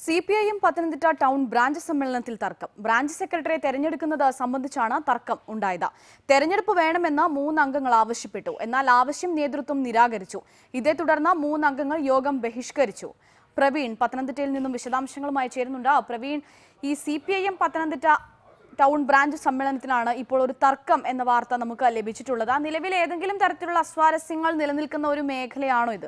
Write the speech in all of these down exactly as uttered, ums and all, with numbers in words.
C P I M Pathanamthitta town branch സമ്മേളനത്തിൽ തർക്കം. Branch സെക്രട്ടറിയെ തെരഞ്ഞെടുക്കുന്നത് സംബന്ധിച്ചാണ് തർക്കം ഉണ്ടായത്. തെരഞ്ഞെടുപ്പ് വേണമെന്ന് മൂന്ന് അംഗങ്ങൾ ആവശ്യപ്പെട്ടു. എന്നാൽ ആവശ്യം നേതൃത്വം നിരാകരിച്ചു. ഇതേ തുടർന്ന് മൂന്ന് അംഗങ്ങൾ യോഗം ബഹിഷ്കരിച്ചു. പ്രവീൺ പത്തനംതിട്ടയിൽ നിന്നും വിശദാംശങ്ങളുമായി ചേരുന്നുണ്ട്. പ്രവീൺ, ഈ C P I M Pathanamthitta town branch സമ്മേളനത്തിനാണ് ഇപ്പോൾ ഒരു തർക്കം എന്ന വാർത്ത നമുക്ക് ലഭിച്ചിട്ടുള്ളത്. നിലവിൽ ഏതെങ്കിലും തരത്തിലുള്ള അസ്വാരസ്യങ്ങൾ നിലനിൽക്കുന്ന ഒരു മേഖലയാണോ ഇത്?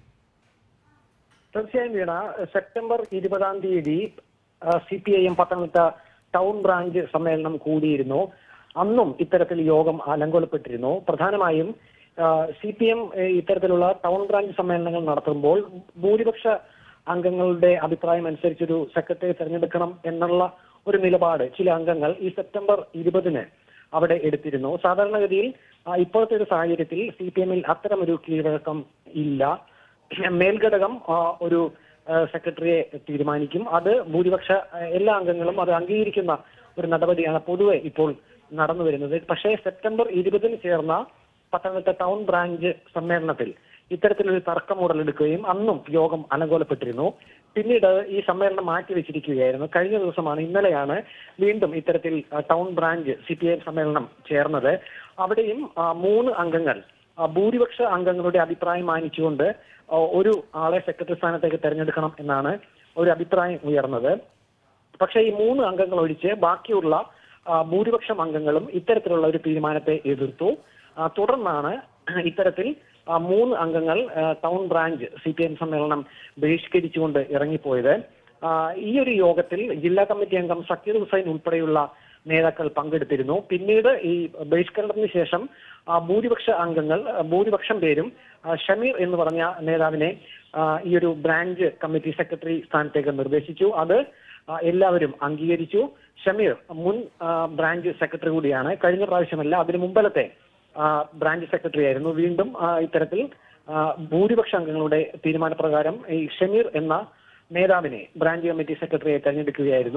തീർച്ചയായും വീണ, സെപ്റ്റംബർ ഇരുപതാം തീയതി C P I M Pathanamthitta town branch സമ്മേളനം കൂടിയിരുന്നു. അന്നും ഇത്തരത്തിൽ യോഗം അലങ്കോലപ്പെട്ടിരുന്നു. പ്രധാനമായും സി പി എം ഇത്തരത്തിലുള്ള ടൗൺ ബ്രാഞ്ച് സമ്മേളനങ്ങൾ നടത്തുമ്പോൾ ഭൂരിപക്ഷ അംഗങ്ങളുടെ അഭിപ്രായം അനുസരിച്ചൊരു സെക്രട്ടറി തെരഞ്ഞെടുക്കണം എന്നുള്ള ഒരു നിലപാട് ചില അംഗങ്ങൾ ഈ സെപ്റ്റംബർ ഇരുപതിന് അവിടെ എടുത്തിരുന്നു. സാധാരണഗതിയിൽ ഇപ്പോഴത്തെ ഒരു സാഹചര്യത്തിൽ സി പി എമ്മിൽ അത്തരമൊരു കീഴ്വഴക്കം ഇല്ല. മേൽഘടകം ഒരു സെക്രട്ടറിയെ തീരുമാനിക്കും. അത് ഭൂരിപക്ഷ എല്ലാ അംഗങ്ങളും അത് അംഗീകരിക്കുന്ന ഒരു നടപടിയാണ് പൊതുവെ ഇപ്പോൾ നടന്നു വരുന്നത്. പക്ഷേ സെപ്റ്റംബർ ഇരുപതിന് ചേർന്ന പത്തനംതിട്ട ടൗൺ ബ്രാഞ്ച് സമ്മേളനത്തിൽ ഇത്തരത്തിലൊരു തർക്കം ഉടലെടുക്കുകയും അന്നും യോഗം അലങ്കോലപ്പെട്ടിരുന്നു. പിന്നീട് ഈ സമ്മേളനം മാറ്റിവെച്ചിരിക്കുകയായിരുന്നു. കഴിഞ്ഞ ദിവസമാണ് ഇന്നലെയാണ് വീണ്ടും ഇത്തരത്തിൽ town branch C P I സമ്മേളനം ചേർന്നത്. അവിടെയും മൂന്ന് അംഗങ്ങൾ ഭൂരിപക്ഷ അംഗങ്ങളുടെ അഭിപ്രായം മാനിച്ചുകൊണ്ട് ഒരു ആളെ സെക്രട്ടറി സ്ഥാനത്തേക്ക് തെരഞ്ഞെടുക്കണം എന്നാണ് ഒരു അഭിപ്രായം ഉയർന്നത്. പക്ഷേ ഈ മൂന്ന് അംഗങ്ങൾ ഒഴിച്ച് ബാക്കിയുള്ള ഭൂരിപക്ഷം അംഗങ്ങളും ഇത്തരത്തിലുള്ള ഒരു തീരുമാനത്തെ എതിർത്തു. തുടർന്നാണ് ഇത്തരത്തിൽ മൂന്ന് അംഗങ്ങൾ town branch C P M സമ്മേളനം ബഹിഷ്കരിച്ചുകൊണ്ട് ഇറങ്ങിപ്പോയത്. ഈ ഒരു യോഗത്തിൽ ജില്ലാ കമ്മിറ്റി അംഗം സക്കീർ ഹുസൈൻ ഉൾപ്പെടെയുള്ള നേതാക്കൾ പങ്കെടുത്തിരുന്നു. പിന്നീട് ഈ ബഹിഷ്കരണത്തിന് ശേഷം ഭൂരിപക്ഷ അംഗങ്ങൾ ഭൂരിപക്ഷം പേരും ഷമീർ എന്ന് പറഞ്ഞ നേതാവിനെ ഈ ഒരു ബ്രാഞ്ച് കമ്മിറ്റി സെക്രട്ടറി സ്ഥാനത്തേക്ക് നിർദ്ദേശിച്ചു. അത് എല്ലാവരും അംഗീകരിച്ചു. ഷമീർ മുൻ ബ്രാഞ്ച് സെക്രട്ടറി കൂടിയാണ്. കഴിഞ്ഞ പ്രാവശ്യമല്ല, അതിനു മുമ്പലത്തെ ബ്രാഞ്ച് സെക്രട്ടറി ആയിരുന്നു. വീണ്ടും ഇത്തരത്തിൽ ഭൂരിപക്ഷ അംഗങ്ങളുടെ തീരുമാനപ്രകാരം ഈ ഷമീർ എന്ന നേതാവിനെ ബ്രാഞ്ച് കമ്മിറ്റി സെക്രട്ടറിയെ തെരഞ്ഞെടുക്കുകയായിരുന്നു.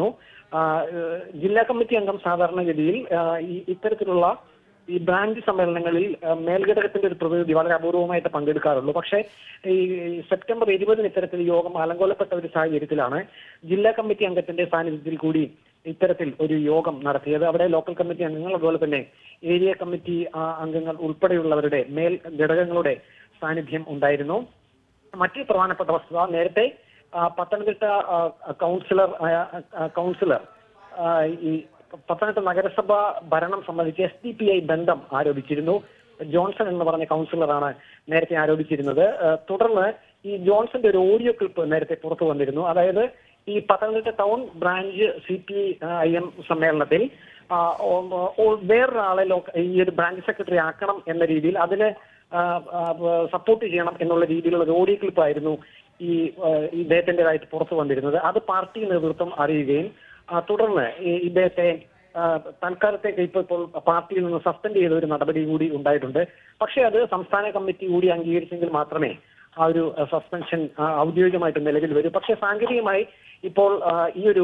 ജില്ലാ കമ്മിറ്റി അംഗം സാധാരണഗതിയിൽ ഇത്തരത്തിലുള്ള ഈ ബ്രാഞ്ച് സമ്മേളനങ്ങളിൽ മേൽഘടകത്തിന്റെ ഒരു പ്രതിനിധി വളരെ അപൂർവമായിട്ട് പങ്കെടുക്കാറുള്ളൂ. പക്ഷേ ഈ സെപ്റ്റംബർ ഇരുപതിന് ഇത്തരത്തിൽ യോഗം അലങ്കോലപ്പെട്ട ഒരു സാഹചര്യത്തിലാണ് ജില്ലാ കമ്മിറ്റി അംഗത്തിന്റെ സാന്നിധ്യത്തിൽ കൂടി ഇത്തരത്തിൽ ഒരു യോഗം നടത്തിയത്. അവിടെ ലോക്കൽ കമ്മിറ്റി അംഗങ്ങൾ, അതുപോലെ തന്നെ ഏരിയ കമ്മിറ്റി അംഗങ്ങൾ ഉൾപ്പെടെയുള്ളവരുടെ മേൽ ഘടകങ്ങളുടെ സാന്നിധ്യം ഉണ്ടായിരുന്നു. മറ്റൊരു പ്രധാനപ്പെട്ട വസ്തുത, നേരത്തെ പത്തനംതിട്ട കൗൺസിലർ കൗൺസിലർ ഈ പത്തനംതിട്ട നഗരസഭ ഭരണം സംബന്ധിച്ച് എസ് ഡി പി ഐ ബന്ധം ആരോപിച്ചിരുന്നു. ജോൺസൺ എന്ന് പറഞ്ഞ കൗൺസിലറാണ് നേരത്തെ ആരോപിച്ചിരുന്നത്. തുടർന്ന് ഈ ജോൺസന്റെ ഒരു ഓഡിയോ ക്ലിപ്പ് നേരത്തെ പുറത്തു വന്നിരുന്നു. അതായത് ഈ Pathanamthitta town branch C P I M സമ്മേളനത്തിൽ വേറൊരാളെ ഈ ഒരു ബ്രാഞ്ച് സെക്രട്ടറി ആക്കണം എന്ന രീതിയിൽ അതിനെ സപ്പോർട്ട് ചെയ്യണം എന്നുള്ള രീതിയിലുള്ള ഒരു ഓഡിയോ ക്ലിപ്പായിരുന്നു ഈ ഇദ്ദേഹത്തിൻ്റെതായിട്ട് പുറത്തു വന്നിരുന്നത്. അത് പാർട്ടി നേതൃത്വം അറിയുകയും തുടർന്ന് ഇദ്ദേഹത്തെ തൽക്കാലത്തേക്ക് ഇപ്പോൾ ഇപ്പോൾ പാർട്ടിയിൽ നിന്ന് സസ്പെൻഡ് ചെയ്ത ഒരു നടപടി കൂടി ഉണ്ടായിട്ടുണ്ട്. പക്ഷേ അത് സംസ്ഥാന കമ്മിറ്റി കൂടി അംഗീകരിച്ചെങ്കിൽ മാത്രമേ ആ ഒരു സസ്പെൻഷൻ ഔദ്യോഗികമായിട്ട് നിലവിൽ വരൂ. പക്ഷേ സാങ്കേതികമായി ഇപ്പോൾ ഈ ഒരു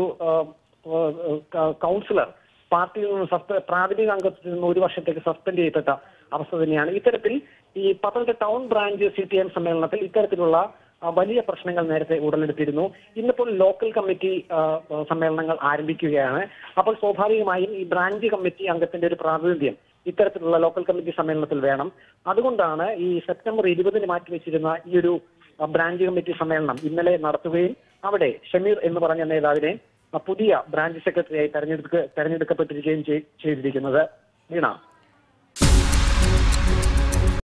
കൗൺസിലർ പാർട്ടിയിൽ നിന്ന് സസ്പെ പ്രാഥമിക അംഗത്തിൽ നിന്ന് ഒരു വർഷത്തേക്ക് സസ്പെൻഡ് ചെയ്യപ്പെട്ട അവസ്ഥ തന്നെയാണ്. ഇത്തരത്തിൽ ഈ Pathanamthitta town branch C P M സമ്മേളനത്തിൽ ഇത്തരത്തിലുള്ള വലിയ പ്രശ്നങ്ങൾ നേരത്തെ ഉടലെടുത്തിരുന്നു. ഇന്നിപ്പോൾ ലോക്കൽ കമ്മിറ്റി സമ്മേളനങ്ങൾ ആരംഭിക്കുകയാണ്. അപ്പോൾ സ്വാഭാവികമായും ഈ ബ്രാഞ്ച് കമ്മിറ്റി അംഗത്തിന്റെ ഒരു പ്രാതിനിധ്യം ഇത്തരത്തിലുള്ള ലോക്കൽ കമ്മിറ്റി സമ്മേളനത്തിൽ വേണം. അതുകൊണ്ടാണ് ഈ സെപ്റ്റംബർ ഇരുപതിന് മാറ്റിവെച്ചിരുന്ന ഈ ഒരു ബ്രാഞ്ച് കമ്മിറ്റി സമ്മേളനം ഇന്നലെ നടത്തുകയും അവിടെ ഷമീർ എന്ന് പറഞ്ഞ നേതാവിനെ പുതിയ ബ്രാഞ്ച് സെക്രട്ടറിയായി തെരഞ്ഞെടുക്ക തെരഞ്ഞെടുക്കപ്പെട്ടിരിക്കുകയും ചെയ്തിരിക്കുന്നത്. വീണ.